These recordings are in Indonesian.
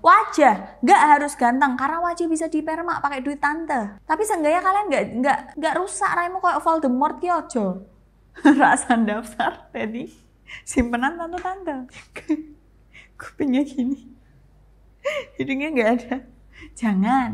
Wajah nggak harus ganteng karena wajah bisa dipermak pakai duit tante. Tapi seenggaknya kalian nggak rusak raimu kayak Voldemort ki ojo. Rasa daftar tadi simpenan tante-tante. Kupingnya gini, hidungnya nggak ada. Jangan.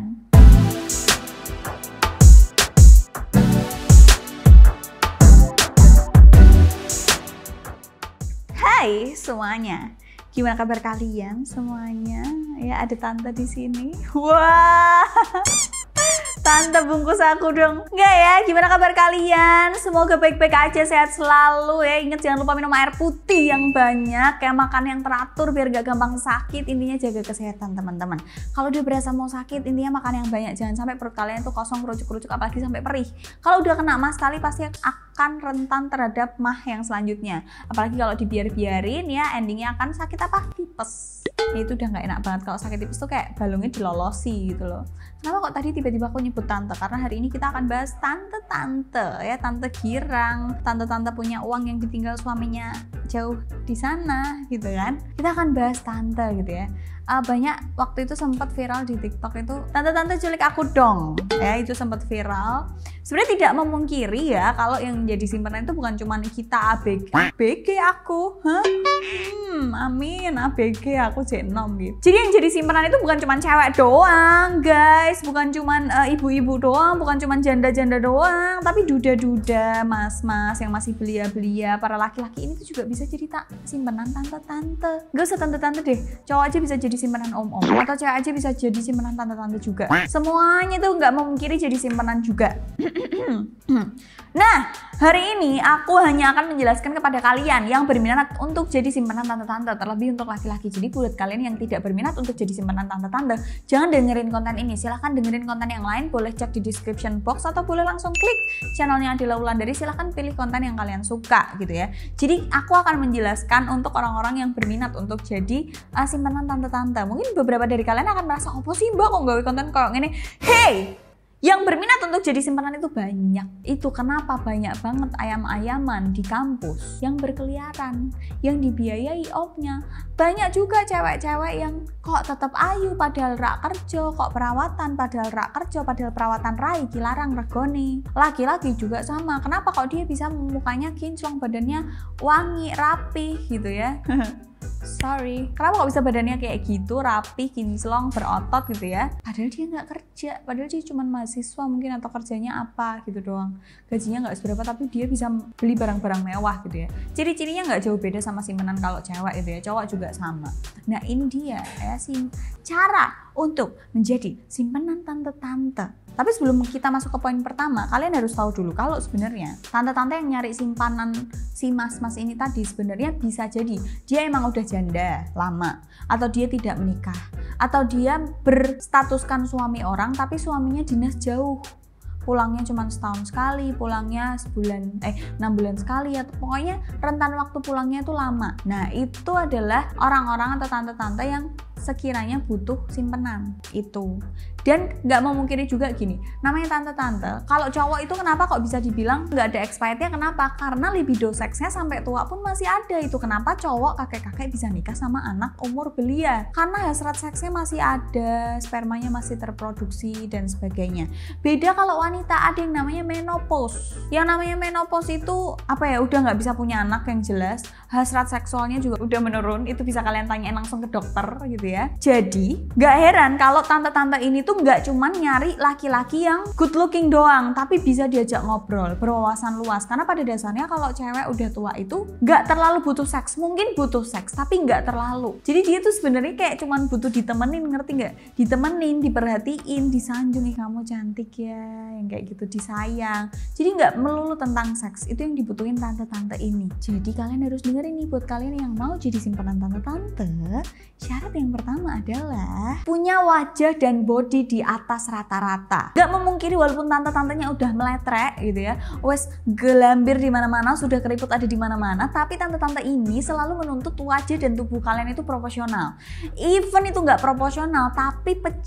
Hai semuanya, gimana kabar kalian semuanya? Ya ada tante di sini. Wah, tante bungkus aku dong. Enggak ya, gimana kabar kalian? Semoga baik-baik aja, sehat selalu ya. Ingat jangan lupa minum air putih yang banyak, kayak makan yang teratur biar gak gampang sakit. Intinya jaga kesehatan teman-teman. Kalau udah berasa mau sakit, intinya makan yang banyak. Jangan sampai perut kalian tuh kosong, kerucuk-kerucuk, apalagi sampai perih. Kalau udah kena mah sekali pasti akan rentan terhadap mah yang selanjutnya. Apalagi kalau dibiarin ya, endingnya akan sakit apa? Tipes. Ya, itu udah nggak enak banget. Kalau sakit tipes tuh kayak balungnya dilolosi gitu loh. Kenapa kok tadi tiba-tiba aku nyebut tante? Karena hari ini kita akan bahas tante-tante ya, tante girang, tante-tante punya uang yang ditinggal suaminya jauh di sana gitu kan. Kita akan bahas tante gitu ya. Banyak waktu itu sempat viral di TikTok itu tante-tante culik aku dong ya, itu sempat viral. Sebenarnya tidak memungkiri ya kalau yang jadi simpanan itu bukan cuma kita ABG aku, amin ABG aku J6 gitu. Jadi yang jadi simpanan itu bukan cuma cewek doang guys, bukan cuma ibu-ibu doang, bukan cuma janda-janda doang, tapi duda-duda, mas-mas yang masih belia-belia, para laki-laki ini tuh juga bisa jadi simpanan tante-tante. Gak usah tante-tante deh, cowok aja bisa jadi simpanan om-om, atau cewek aja bisa jadi simpanan tante-tante juga. Semuanya tuh nggak memungkiri jadi simpanan juga. Nah, hari ini aku hanya akan menjelaskan kepada kalian yang berminat untuk jadi simpanan tante-tante, terlebih untuk laki-laki. Jadi buat kalian yang tidak berminat untuk jadi simpanan tante-tante, jangan dengerin konten ini. Silahkan dengerin konten yang lain, boleh cek di description box atau boleh langsung klik channelnya Adila Wulandari. Silahkan pilih konten yang kalian suka gitu ya. Jadi aku akan menjelaskan untuk orang-orang yang berminat untuk jadi simpanan tante-tante. Mungkin beberapa dari kalian akan merasa, apa sih mbak kok gawe konten kayak gini? Hey! Yang berminat untuk jadi simpanan itu banyak. Itu kenapa banyak banget ayam-ayaman di kampus yang berkeliaran, yang dibiayai omnya. Banyak juga cewek-cewek yang kok tetap ayu padahal rak kerja, kok perawatan padahal rak kerja, padahal perawatan rai dilarang regoni. Laki-laki juga sama. Kenapa kok dia bisa mukanya kinclong, badannya wangi, rapi gitu ya? Sorry, kenapa kok bisa badannya kayak gitu, rapi, kinclong, berotot gitu ya? Padahal dia nggak kerja, padahal dia cuma mahasiswa mungkin atau kerjanya apa gitu doang. Gajinya nggak seberapa tapi dia bisa beli barang-barang mewah gitu ya. Ciri-cirinya nggak jauh beda sama simpanan kalau cewek gitu ya, cowok juga sama. Nah ini dia ya sih cara untuk menjadi simpanan tante-tante. Tapi sebelum kita masuk ke poin pertama, kalian harus tahu dulu kalau sebenarnya tante-tante yang nyari simpanan si mas-mas ini tadi sebenarnya bisa jadi dia emang udah janda lama, atau dia tidak menikah, atau dia berstatuskan suami orang tapi suaminya dinas jauh. Pulangnya cuma setahun sekali, pulangnya 6 bulan sekali, atau pokoknya rentan waktu pulangnya itu lama. Nah itu adalah orang-orang atau tante-tante yang sekiranya butuh simpenan itu. Dan nggak memungkiri juga gini, namanya tante-tante, kalau cowok itu kenapa kok bisa dibilang nggak ada expirednya? Kenapa? Karena libido seksnya sampai tua pun masih ada. Itu kenapa cowok kakek-kakek bisa nikah sama anak umur belia, karena hasrat seksnya masih ada, spermanya masih terproduksi dan sebagainya. Beda kalau wanita, ada yang namanya menopause. Yang namanya menopause itu apa ya, udah nggak bisa punya anak yang jelas, hasrat seksualnya juga udah menurun. Itu bisa kalian tanyain langsung ke dokter gitu ya. Jadi nggak heran kalau tante-tante ini tuh nggak cuman nyari laki-laki yang good looking doang, tapi bisa diajak ngobrol, berwawasan luas. Karena pada dasarnya kalau cewek udah tua itu nggak terlalu butuh seks, mungkin butuh seks tapi nggak terlalu. Jadi dia tuh sebenarnya kayak cuman butuh ditemenin, ngerti nggak? Ditemenin, diperhatiin, disanjung, kamu cantik ya, yang kayak gitu, disayang. Jadi nggak melulu tentang seks, itu yang dibutuhin tante-tante ini. Jadi kalian harus dengerin nih, buat kalian yang mau jadi simpanan tante-tante, syarat yang pertama adalah punya wajah dan body di atas rata-rata. Gak memungkiri walaupun tante-tantenya udah meletrek gitu ya, wes gelambir di mana-mana, sudah keriput ada di mana-mana, tapi tante-tante ini selalu menuntut wajah dan tubuh kalian itu proporsional. Even itu nggak proporsional, tapi pecinta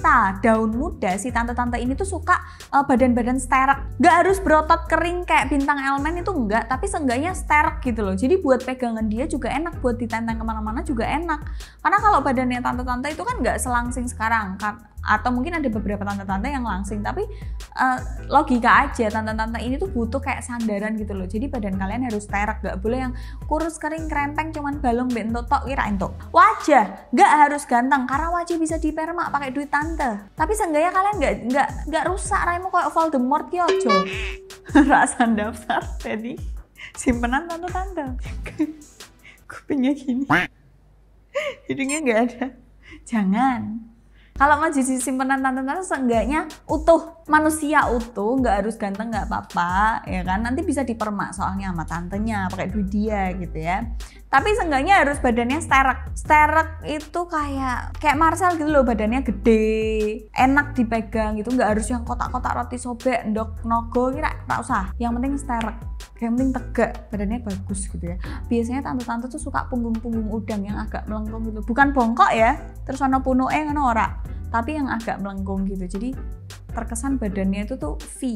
cerita daun muda, si tante-tante ini tuh suka badan-badan sterek. Nggak harus berotot kering kayak bintang elemen itu enggak, tapi seenggaknya sterek gitu loh. Jadi buat pegangan dia juga enak, buat ditenteng kemana-mana juga enak. Karena kalau badannya tante-tante itu kan nggak selangsing sekarang kan. Atau mungkin ada beberapa tante-tante yang langsing, tapi logika aja tante-tante ini tuh butuh kayak sandaran gitu loh. Jadi badan kalian harus sterek, gak boleh yang kurus kering krempeng cuman balong bentuk tok kira entuk. Wajah gak harus ganteng karena wajah bisa dipermak pakai duit tante. Tapi seenggaknya kalian gak rusak raimu kayak Voldemort ki ojo. Rasa daftar jadi simpenan tante-tante. Kupingnya gini. Hidungnya gak ada. Jangan. Kalau mau jadi simpenan tante-tante seenggaknya utuh, manusia utuh, nggak harus ganteng nggak apa-apa, ya kan? Nanti bisa dipermak soalnya sama tantenya, pakai duit dia gitu ya. Tapi seenggaknya harus badannya sterek. Sterek itu kayak Marcel gitu loh, badannya gede, enak dipegang gitu, nggak harus yang kotak-kotak roti sobek, ndok nogo kira, nggak usah. Yang penting sterek. Yang penting tegak, badannya bagus gitu ya. Biasanya tante-tante tuh suka punggung-punggung udang yang agak melengkung gitu. Bukan bongkok ya, terus ono punuke ngono ora. Tapi yang agak melengkung gitu. Jadi terkesan badannya itu tuh V.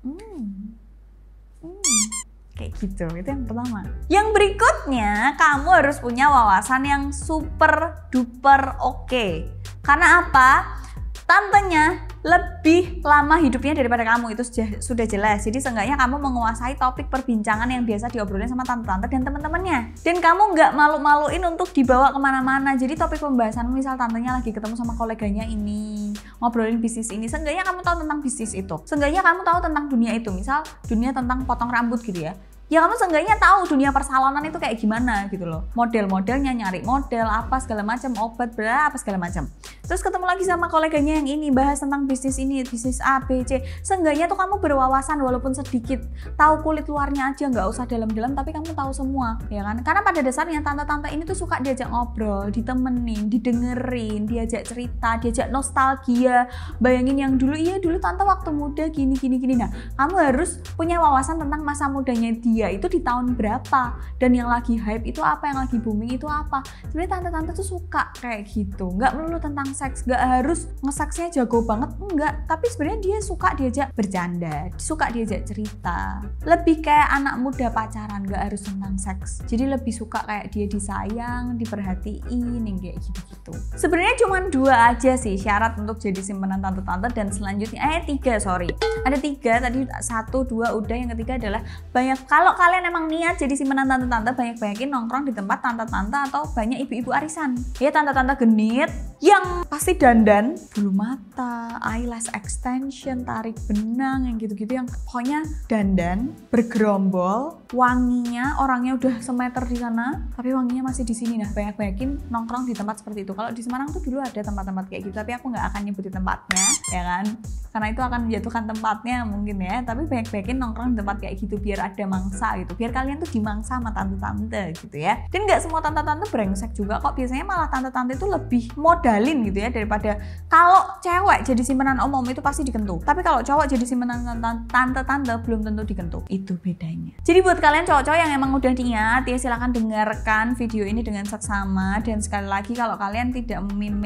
Kayak gitu, itu yang pertama. Yang berikutnya, kamu harus punya wawasan yang super duper oke. Karena apa? Tantenya lebih lama hidupnya daripada kamu, itu sudah jelas. Jadi seenggaknya kamu menguasai topik perbincangan yang biasa diobrolin sama tante-tante dan teman-temannya. Dan kamu nggak malu-maluin untuk dibawa kemana-mana. Jadi topik pembahasan misal tantenya lagi ketemu sama koleganya ini, ngobrolin bisnis ini, seenggaknya kamu tahu tentang bisnis itu. Seenggaknya kamu tahu tentang dunia itu, misal dunia tentang potong rambut gitu ya. Ya kamu seenggaknya tahu dunia persalonan itu kayak gimana gitu loh. Model-modelnya, nyari model, apa segala macam, obat, berapa segala macam. Terus ketemu lagi sama koleganya yang ini, bahas tentang bisnis ini, bisnis A, B, C. Seenggaknya tuh kamu berwawasan walaupun sedikit. Tahu kulit luarnya aja, nggak usah dalam-dalam, tapi kamu tahu semua, ya kan? Karena pada dasarnya tante-tante ini tuh suka diajak ngobrol, ditemenin, didengerin, diajak cerita, diajak nostalgia. Bayangin yang dulu, iya dulu tante waktu muda gini. Nah, kamu harus punya wawasan tentang masa mudanya dia itu di tahun berapa, dan yang lagi hype itu apa, yang lagi booming itu apa. Sebenarnya tante-tante tuh suka kayak gitu, nggak melulu tentang seks, nggak harus ngeseksnya jago banget, enggak, tapi sebenarnya dia suka diajak bercanda, suka diajak cerita, lebih kayak anak muda pacaran, nggak harus tentang seks. Jadi lebih suka kayak dia disayang, diperhatiin, yang kayak gitu-gitu. Sebenarnya cuma 2 aja sih syarat untuk jadi simpenan tante-tante, dan selanjutnya 3 ada 3 tadi, 1, 2 udah, yang ketiga adalah banyak. Kalau kalian emang niat jadi simpenan tante-tante, banyak-banyakin nongkrong di tempat tante-tante atau banyak ibu-ibu arisan. Ya tante-tante genit yang pasti dandan, bulu mata, eyelash extension, tarik benang, yang gitu-gitu, yang pokoknya dandan, bergerombol, wanginya, orangnya udah semeter di sana, tapi wanginya masih di sini. Nah, banyak-banyakin nongkrong di tempat seperti itu. Kalau di Semarang tuh dulu ada tempat-tempat kayak gitu, tapi aku nggak akan nyebutin tempatnya, ya kan? Karena itu akan menjatuhkan tempatnya mungkin ya. Tapi banyak-banyakin nongkrong di tempat kayak gitu biar ada mangsa gitu, biar kalian tuh dimangsa sama tante-tante gitu ya. Dan nggak semua tante-tante brengsek juga kok. Biasanya malah tante-tante itu lebih modalin gitu ya, daripada kalau cewek jadi simpenan umum itu pasti dikentu, tapi kalau cowok jadi simpenan tante-tante belum tentu dikentu. Itu bedanya. Jadi buat kalian cowok-cowok yang emang udah niat ya, silahkan dengarkan video ini dengan seksama. Dan sekali lagi, kalau kalian tidak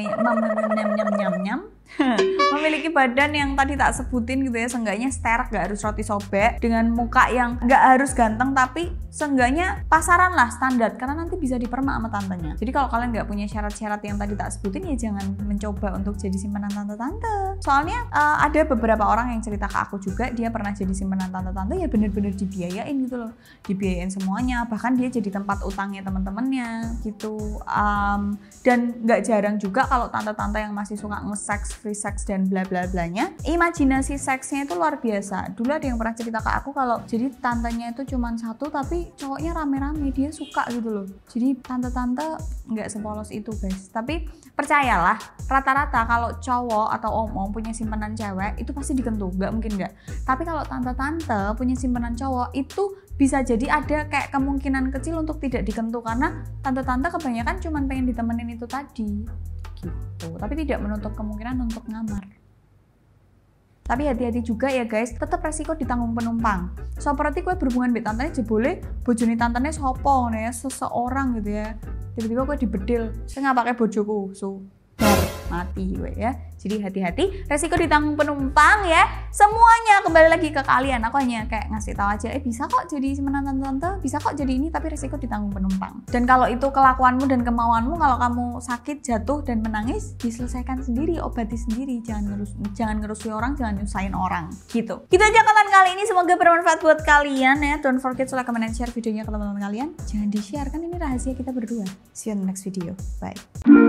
memiliki badan yang tadi tak sebutin gitu ya, seenggaknya sterek, gak harus roti sobek, dengan muka yang gak harus ganteng, tapi seenggaknya pasaran lah, standar, karena nanti bisa dipermak sama tantenya. Jadi kalau kalian gak punya syarat-syarat yang tadi tak sebutin, ya jangan mencoba untuk jadi simpenan tante-tante. Soalnya ada beberapa orang yang cerita ke aku juga, dia pernah jadi simpenan tante-tante, ya bener-bener dibiayain gitu loh, dibiayain semuanya, bahkan dia jadi tempat utangnya teman-temannya gitu. Dan gak jarang juga kalau tante-tante yang masih suka nge-sex, free sex dan bla bla blanya, imajinasi seksnya itu luar biasa. Dulu ada yang pernah cerita ke aku kalau jadi tantenya itu cuma 1 tapi cowoknya rame-rame, dia suka gitu loh. Jadi tante-tante nggak sepolos itu guys. Tapi percayalah, rata-rata kalau cowok atau om punya simpenan cewek itu pasti dikentu, nggak mungkin nggak. Tapi kalau tante-tante punya simpenan cowok itu bisa jadi ada kayak kemungkinan kecil untuk tidak dikentu, karena tante-tante kebanyakan cuma pengen ditemenin itu tadi gitu. Tapi tidak menutup kemungkinan untuk ngamar. Tapi hati-hati juga ya guys, tetap resiko ditanggung penumpang. Seperti gue berhubungan dengan tantenya jebole bojone tantenya sopo ya, seseorang gitu ya. Tiba-tiba gue dibedil, saya nggak pakai bojoku, mati gue ya. Jadi hati-hati, resiko ditanggung penumpang ya. Semuanya kembali lagi ke kalian. Aku hanya kayak ngasih tahu aja, bisa kok jadi menantu tante, bisa kok jadi ini, tapi resiko ditanggung penumpang. Dan kalau itu kelakuanmu dan kemauanmu, kalau kamu sakit, jatuh dan menangis, diselesaikan sendiri, obati sendiri. Jangan ngerusui orang, jangan nyusahin orang. Gitu. Gitu aja konten kali ini, semoga bermanfaat buat kalian ya. Don't forget to like, comment, and share videonya ke teman-teman kalian. Jangan di-share, kan ini rahasia kita berdua. See you in the next video. Bye.